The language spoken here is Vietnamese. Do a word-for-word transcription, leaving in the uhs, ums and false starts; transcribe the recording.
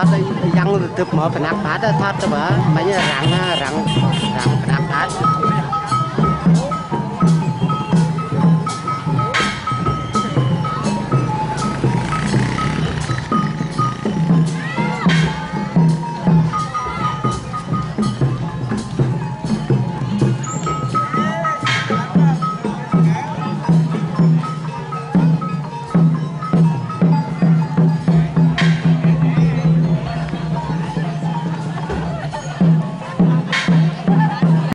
thoát yang từ mở phần áp phá thoát cho bả mấy răng răng răng phần áp phá